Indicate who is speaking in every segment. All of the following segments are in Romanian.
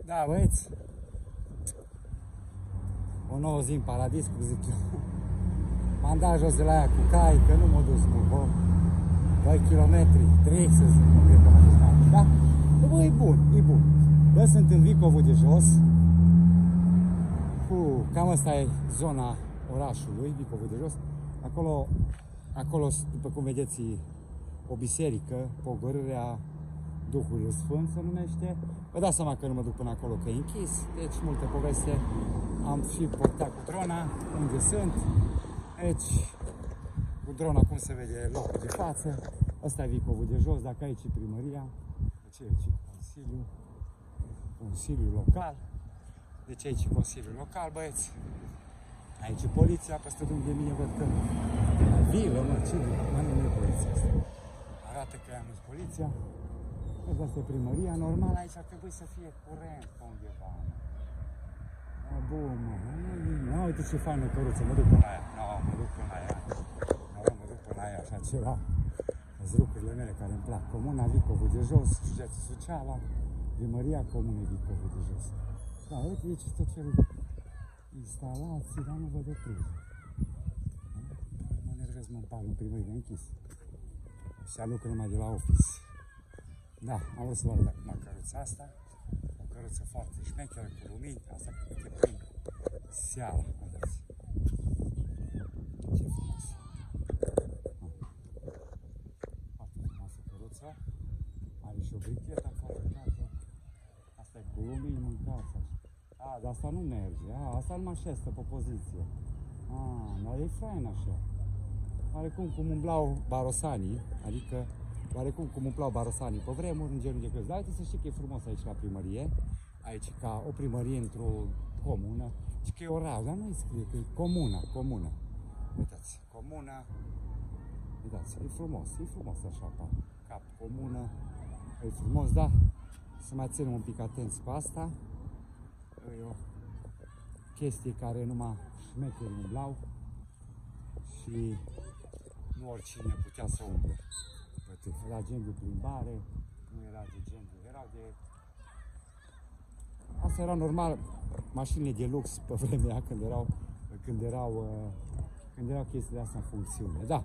Speaker 1: Da, băieți, o nouă zi în paradis, cum zic eu. M-am dat jos de la aia cu cai, că nu m-a dus mult, bă. 2 km, 3 să zic, nu cred că mă duc mai, da? Bă, e bun, e bun. Bă, sunt în Vicovul de jos. Cam asta e zona orașului, Vicovul de jos. Acolo, după cum vedeți, o biserică, Pogorârea Duhului Sfânt se numește. Vă dați seama că nu mă duc până acolo, că e închis. Deci, multe poveste. Am și portat cu drona, unde sunt. Deci, cu drona, cum se vede locul de față. Ăsta e Vicovul de jos, dacă aici e primăria. Deci aici e Consiliul Local. Deci aici e Consiliul Local, băieți. Aici e poliția, peste drum de mine văd că vilă, mă, ce vilă? Mă, nu e poliția asta. Arată că am dus poliția. Asta e primăria, normal aici ar trebui să fie curent pe undeva. Bun, mă, uite ce faină căruță, mă duc până aia. Mă duc până aia, așa ceva. Sunt lucrurile mele care îmi plac. Comuna Vicovul de jos, județul Suceava, primăria Comunei Vicovul de jos. Da, uite aici tot felul de instalații, dar nu văd o priză. Mă nervez, mă împar în primărie, închis. Așa lucru numai de la office. Da, am vrut să vă arăt acum căruța asta. O căruță foarte șmecheră, cu lumini. Asta cred că e prin seara. Vedeți. Ce frumos. Foarte frumoasă căruță. Are și o brichetă fabricată. Asta e cu lumini mâncați. Dar asta nu merge. Asta nu mă așeză pe poziție. Dar e fain așa. Oarecum cum umblau barosanii, adică oarecum cum umplau barosanii pe vremuri, în genul de cărți. Dar uite să știi că e frumos aici la primărie. Aici ca o primărie într-o comună. Și că e oraș, dar nu-i scrie că e comună. Uitați, comună. Uitați, e frumos așa, cap comună. E frumos, da? Să mai ținem un pic atenți cu asta. E o chestie care numai șmecherii umblau și nu oricine putea să umble. Era gen de plimbare, nu era de gen de... Erau de... Asta era normal, mașinile de lux pe vremea când erau chestiile astea în funcțiune. Da.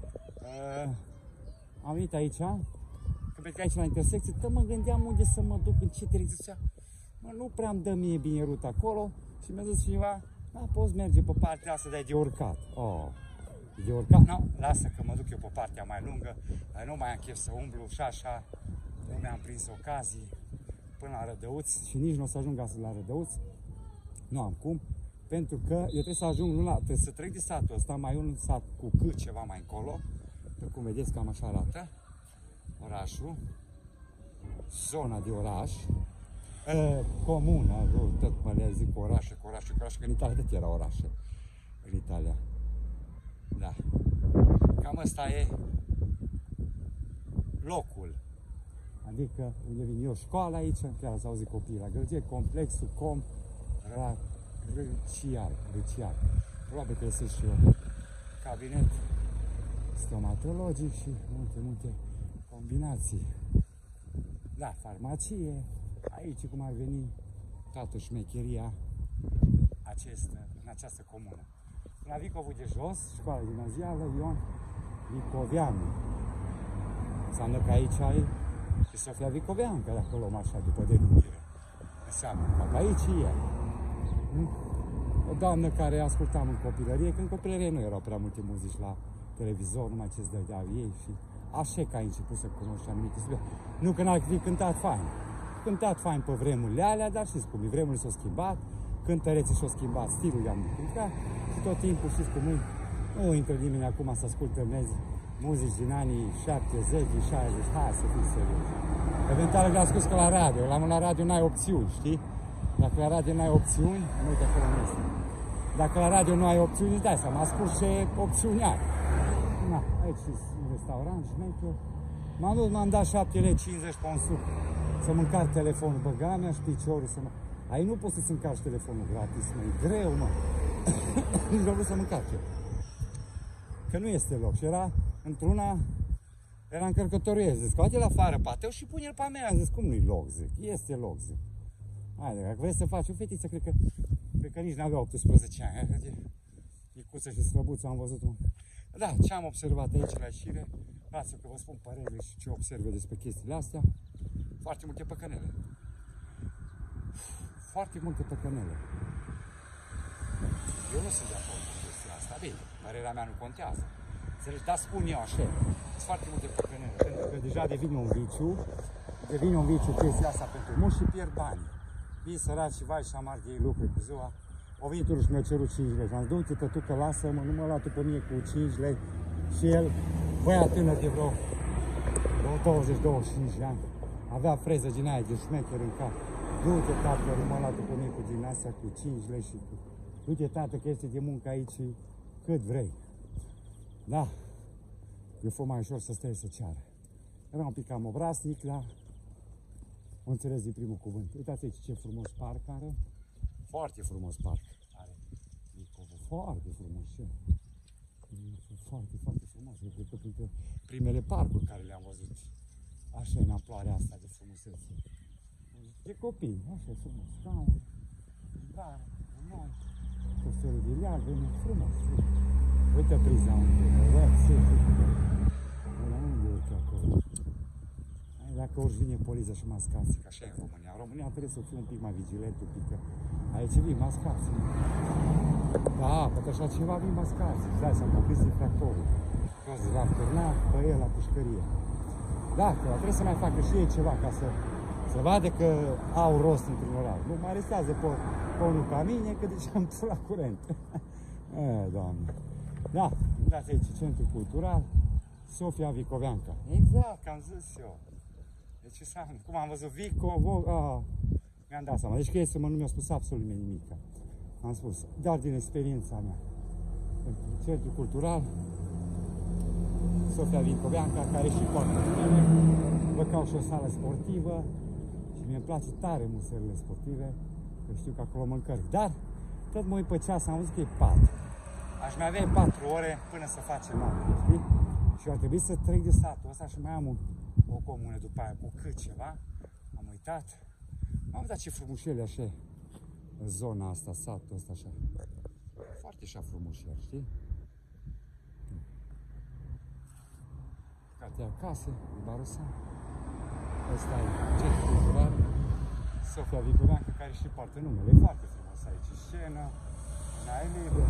Speaker 1: Am venit aici, când plec aici la intersecție, mă gândeam unde să mă duc, în ce direcție. Nu prea îmi dă mie bine ruta acolo și mi-a zis cineva, da, poți merge pe partea asta, dar e de urcat. De urcat? Nu, lasă că mă duc eu pe partea mai lungă, nu mai am chef să umblu și așa, nu mi-am prins ocazii până la Rădăuț și nici nu o să ajung astăzi la Rădăuț, nu am cum, pentru că eu trebuie să ajung, trebuie să trec de satul ăsta, mai un sat cu cât ceva mai încolo, pe cum vedeți cam așa arată orașul, zona de oraș, comună, tot mă le zic orașe, că în Italia tot era orașe, în Italia. Da. Cam ăsta e locul. Adică unde vin eu, școala aici, chiar ați auzit copiii la gălăgie, complexul Râciar. Probabil că este și eu cabinet stomatologic și multe combinații. Da, farmacie. Aici cum ar veni toată șmecheria în această comună. La Vicovul de jos, școala gimnazială Ion Vicoveanu. Înseamnă că aici ai Sofia Vicoveanu, că de acolo luăm așa după denumire. Înseamnă că aici e. O doamnă care ascultam în copilărie, că în copilărie nu erau prea multe muzici la televizor, numai ce-ți dădeau ei și așa că ai început să cunoști anumite subiecte. Nu că n-ar fi cântat fain. Cântat fain pe vremurile alea, dar știți cum e, vremurile s-au schimbat, cântăreții și-au schimbat stilul de-am cântat și tot timpul știți cum e, nu intră nimeni acum să ascultă muzici din anii 70, 60, hai să fii serios. Eventual le-a spus că la radio n-ai opțiuni, știi? Dacă la radio n-ai opțiuni, nu uite acolo nu este. Dacă la radio nu ai opțiuni, îți dai seama, ascult ce opțiuni ai. Na, aici e un restaurant, șmecher. M-am dat 7,50 lei pe un suc să-mi încarc telefonul, băga mea și piciorul să mă... Aici nu poți să-ți încarci telefonul gratis, mă, e greu, mă. Nici nu vreau să mă încarc eu. Că nu este loc. Și era într-una, era încărcătorul, zic, scoate-l afară pateu și pune-l pe mea. Zic, cum nu-i loc, zic, este loc, zic. Haide, dacă vrei să faci o fetiță, cred că nici n-avea 18 ani. Micuță și slăbuță am văzut-o. Da, ce am observat aici la ieșire, lasă că vă spun părerile și ce observ eu despre chestiile astea. Foarte multe păcănele. Foarte multe păcănele. Eu nu sunt de acord cu chestia asta. Bine, părerea mea nu contează. Înțelegi? Dar spun eu așa. Sunt foarte multe păcănele. Pentru că deja devine un viciu. Devine un viciu chestia asta pentru mulți și pierd bani. Vin săraci și vai și amar de ei lucruri cu ziua. O venit unul și mi-a cerut 5 lei. Și am zis, du-te tătucă, lasă-mă, nu mă lua tu pe mine cu 5 lei. Și el, băiat tânăr de vreo 20-25 de ani, avea freză din aia de șmecher în cap. Du-te, tată, nu mă lua tu pe mine cu din astea cu 5 lei și cu... Du-te, tată, că este de muncă aici cât vrei. Da, eu fă mai ușor să stai să ceară. Era un pic cam obraznic, dar o înțeles din primul cuvânt. Uitați aici ce frumos parc are. Foarte frumos parc are Vicovul. Foarte frumos. Foarte, foarte frumos. Eu cred că printre primele parcuri care le-am văzut așa în amploarea asta de frumusețe. De copii, așa frumos. Scaun, bară, noi, tot felul de leagăne, frumos. Uite priza unde e, unde e pe acolo. Dacă ori vine poliția și mascați, că așa e în România. În România trebuie să fii un pic mai vigilent, un pic, că aici vin mascați. Da, pentru așa ceva vin mascați. Îți dai seama, opriți infractorul. Toți l-am turnat pe el la pușcărie. Da, că trebuie să mai facă și ei ceva ca să vadă că au rost într-un oraș. Nu mai arestează pe unul ca mine, că deja am pus la curent. Doamne. Da, dați aici, Centrul Cultural, Sofia Vicoveanca. Exact, am zis eu. Deci, cum am văzut Vico, mi-am dat seama. Deci că este, nu mi-a spus absolut nimic. Am spus, doar din experiența mea. Centrul Cultural, Sofia Vicoveanca, care și poartă numele, vă caut și o sală sportivă și mi-e place tare museele sportive, că știu că acolo mă încărc. Dar, tot mă uit pe ceas, am văzut că e 4. Aș mai avea 4 ore până să facem noapte, știi? Și ar trebui să trec de satul ăsta și mai am o comună după aia cu cât ceva. Am uitat. M-am uitat ce frumușele așa, zona asta, satul ăsta așa. Foarte așa frumușel, știi? Cate acasă, în Barusan. Ăsta e Centrul Cultural, Sofia Vicoveanca, care și poartă numele. E foarte frumos aici, scenă, n-ai liber.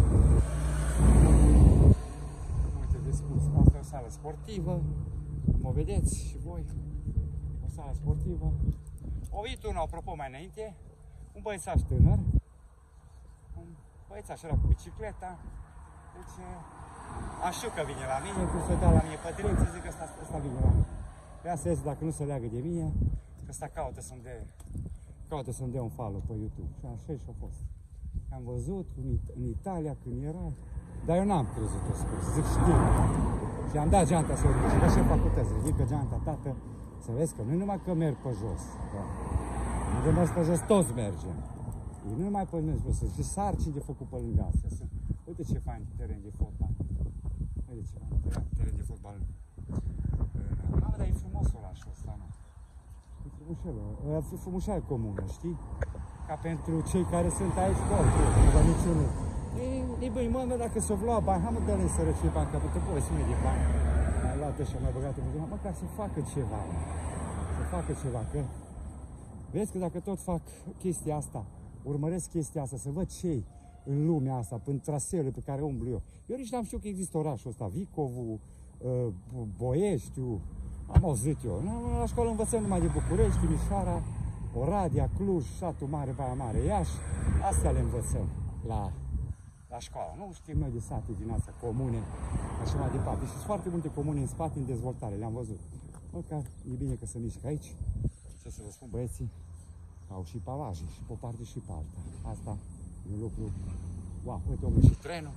Speaker 1: Uite de spus, asta e o sală sportivă. Mă vedeți și voi, o sală sportivă. O venit unul, apropo, mai înainte, un băiețaș tânăr, un băiețaș era cu bicicleta, deci am știu că vine la mine, cum să dau la mine pe direcție, zic că ăsta vine la mine. Ia să ies dacă nu se leagă de mine, că ăsta caută să-mi dea un follow pe YouTube. Și așa și-a fost. Am văzut în Italia când era, dar eu n-am crezut-o spus, zic știu. Și am dat geanta să o ridic, ca și facultăți, ridică geanta, tată, să vezi că nu numai că merg pe jos, da? Nu de mers pe jos, toți mergem. Ei nu numai pe jos, sunt și sarcini de făcut pe lângă astea. Uite ce fain teren de fotbal. Uite ce fain teren de fotbal. Mamă, dar e frumos orașul ăsta, nu? E frumușelă, e frumușeală comună, știi? Ca pentru cei care sunt aici, nu vă niciunul. E băi, mă, dacă s-o lua bani, hai mă, dă-le în sărăcie bani, că putem povesti de bani. Mai luat așa, mai băgat în buzunar, măcar să facă ceva, mă. Să facă ceva, că vezi că dacă tot fac chestia asta, urmăresc chestia asta, să văd ce în lumea asta, în traseele pe care umblu eu. Eu nici n-am știut că există orașul ăsta, Vicovu, Boieștiu, am auzit eu. La școală învățăm numai de București, Timișoara, Oradea, Cluj, Satul Mare, Baia Mare, Iași, astea le învățăm la școală. Nu știm noi de sate din astea, comune, așa mai departe. Și sunt foarte multe comune în spate, în dezvoltare, le-am văzut. Măcar e bine că se mișcă aici. Ce să vă spun, băieții, au și pavaje, și pe o parte și pe alta. Asta e un lucru. Wow, uite, omul și trenul.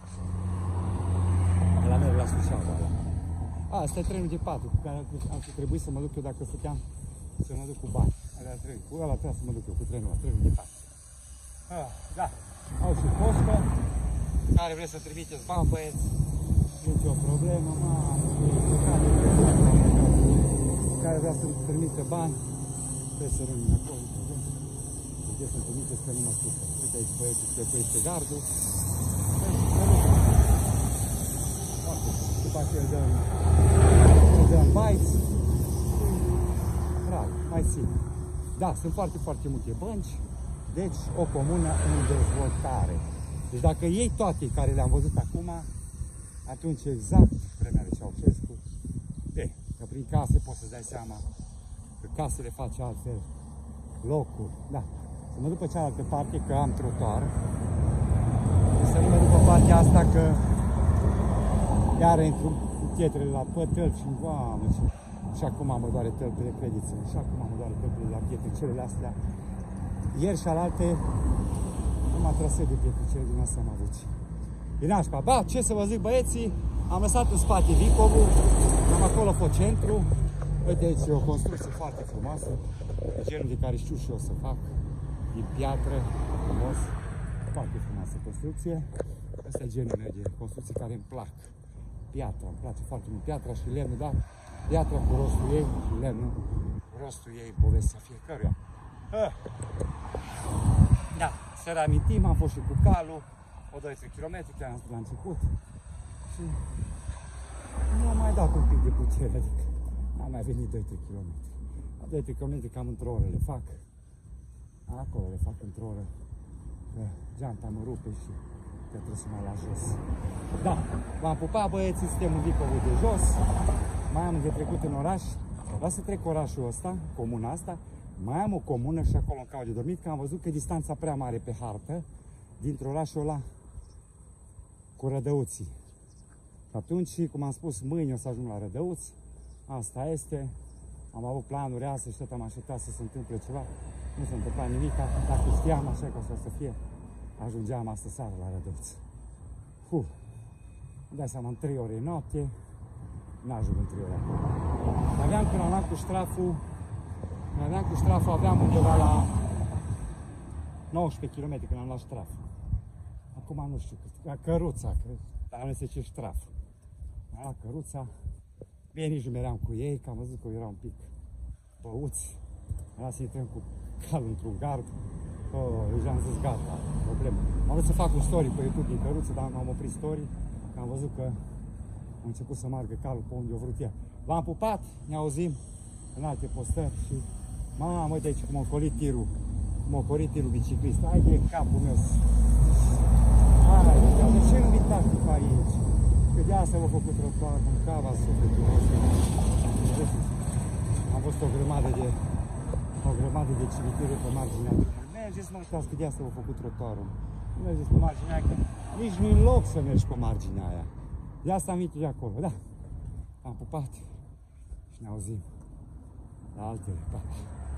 Speaker 1: La merg la Suceava, ăla. Asta e trenul de 4, cu care ar trebui să mă duc eu dacă stăteam să mă duc cu bani. Cu ăla trebuie să mă duc eu, cu trenul de 4. Da, au și poștă, care vreți să trimiteți bani, băieți, nici o problemă, care vrea să-mi trimite bani, trebuie să rămân acolo, ce să-mi trimiteți că nu mă supă. Uite aici băieții cu este gardul. După aceea îl dăm baiți. Bravo, mai țin. Da, sunt foarte, foarte multe bănci. Deci, o comună în dezvoltare. Deci dacă iei toate care le-am văzut acum, atunci exact vremea lui Ceaușescu, că prin case poți să-ți dai seama că casele face altfel locuri. Da. Să mă duc pe cealaltă parte, că am trotuar. Să nu mă duc pe partea asta, că iar intru cu pietrele la tălpi și Doamne, și acum mă doare tălpile, credeți-mă, și acum mă doare tălpile la pietricelele astea. Ieri și alaltă, numai traseu de pietricele din asta am avut. E nașpa. Ba, ce să vă zic, băieții, am lăsat în spate Vicovul, am acolo Focentru. Uite aici e o construcție foarte frumoasă, genul de care știu și eu să fac, din piatră, frumos, foarte frumoasă construcție. Asta e genul meu de construcții care îmi plac. Piatra, îmi place foarte mult piatra și lemnul, da? Piatra cu rostul ei și lemnul cu rostul ei, povestea fiecăruia. Da, să reamintim, am fost și cu calul, o 2-3 km, chiar am spus la început. Și nu am mai dat un pic de putere, adică n-am mai venit 2-3 km. La 2-3 km cam într-o oră le fac. Acolo le fac într-o oră. Că geanta mă rupe și că trebuie să mă las jos. Da, v-am pupat, băieții, suntem în Vicovul de jos. Mai am de trecut în oraș. Vreau să trec orașul ăsta, comuna asta. Mai am o comună și acolo în caut de dormit, că am văzut că e distanța prea mare pe hartă dintre orașul ăla cu Rădăuții. Și atunci, cum am spus, mâine o să ajung la Rădăuți. Asta este. Am avut planuri astăzi și tot am așteptat să se întâmple ceva. Nu s-a întâmplat nimic. Dacă știam așa că o să fie, ajungeam astă seară la Rădăuți. Îmi dai seama, în 3 ore noapte, n-ajung în 3 ore acolo. Aveam când am luat cu ștraful, aveam undeva la 19 km când am luat ștraful. Acum nu știu cât, la căruța, dar nu se ce ștraf. Am luat căruța, bine nici nu meream cu ei, că am văzut că erau un pic băuți. Am luat să intrăm cu calul într-un gard. Deja am zis gata, problemă. Am vrut să fac un story pe YouTube din căruță, dar m-am oprit story, că am văzut că a început să meargă calul pe unde o vrut ea. V-am pupat, ne auzim în alte postări și mamă, uite aici cum a ocolit tirul biciclist. Hai de capul meu. Hai, de ce nu uitați pe aici? Că de asta v-a făcut trotuar, mâncava sufletul nostru. Am văzut o grămadă de cimitire pe marginea drumului. Mergeți, mă, uitați că de asta v-a făcut trotuarul. Nu mergeți pe marginea aia, că nici nu-i loc să mergi pe marginea aia. De asta am venit de acolo, da. Am pupat și ne auzim la altele. Pa.